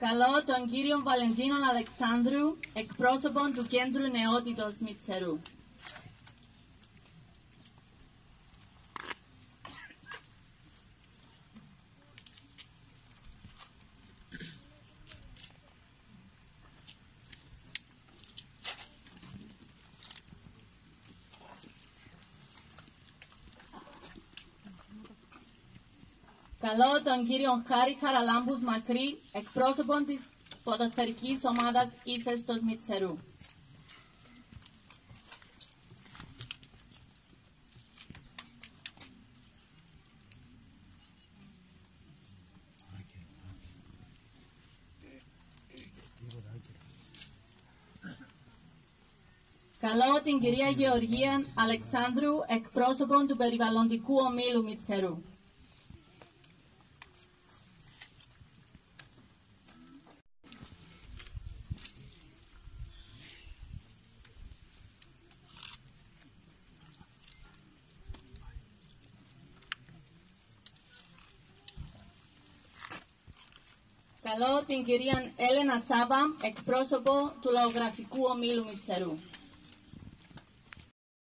Καλώ τον κύριο Βαλεντίνον Αλεξάνδρου, εκπρόσωπον του Κέντρου Νεότητος Μητσερού. Καλώ τον κύριο Χάρη Χαραλάμπους Μακρύ, εκπρόσωπον της ποδοσφαιρικής ομάδας Ύφεστος Μητσερού. Καλώ την κυρία Γεωργία Αλεξάνδρου, εκπρόσωπον του περιβαλλοντικού ομίλου Μητσερού. Καλώ την κυρία Έλενα Σάβα, εκπρόσωπο του λαογραφικού ομίλου Μητσερού.